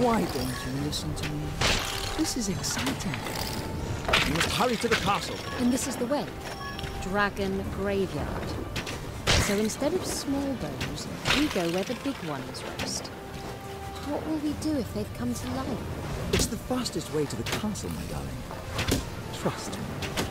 Why don't you listen to me? This is exciting. You must hurry to the castle. And this is the way. Dragon Graveyard. So instead of small bones, we go where the big ones rest. What will we do if they've come to life? It's the fastest way to the castle, my darling. Trust me.